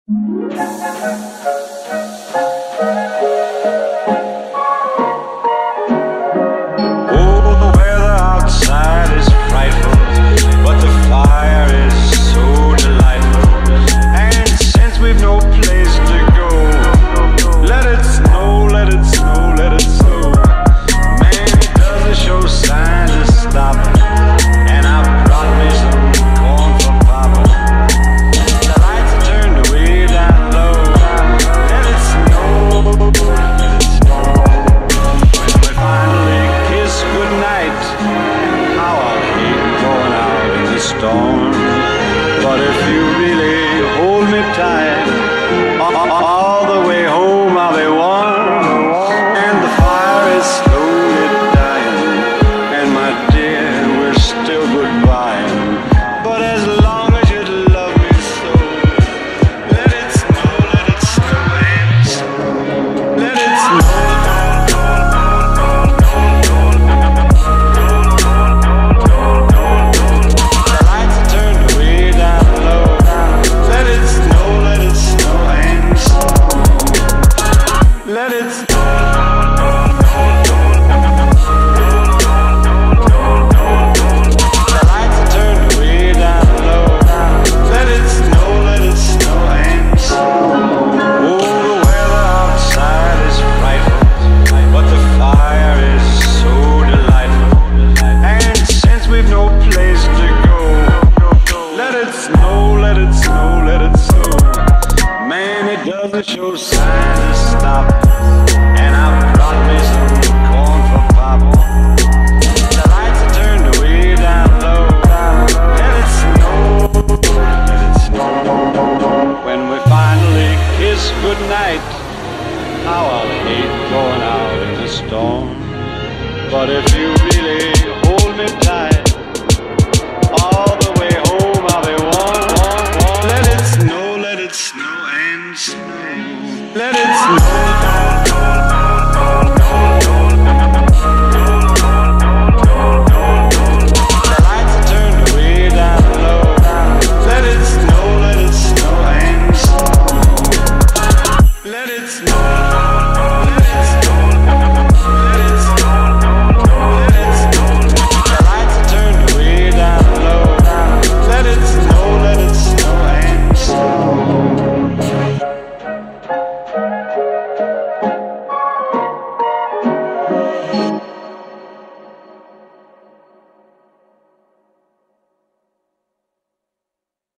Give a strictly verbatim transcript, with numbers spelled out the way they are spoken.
But if you really hold me tight, all the way home I'll be warm, and the fire is slowly dying, and my dear, we're still goodbye. But as long as you love me so, let it snow, let it snow, and snow, let it snow. Let it snow. The lights are turned way down low. Let it snow, let it snow and snow. Oh, the weather outside is frightful, but the fire is so delightful. And since we've no place to go, let it snow, let it snow, let it snow. Man, it doesn't show signs of stopping. And I brought me some corn for Papa. The lights are turned way down low. Let it snow, let it snow. When we finally kiss goodnight, how I'll hate going out in the storm. But if you really hold me tight,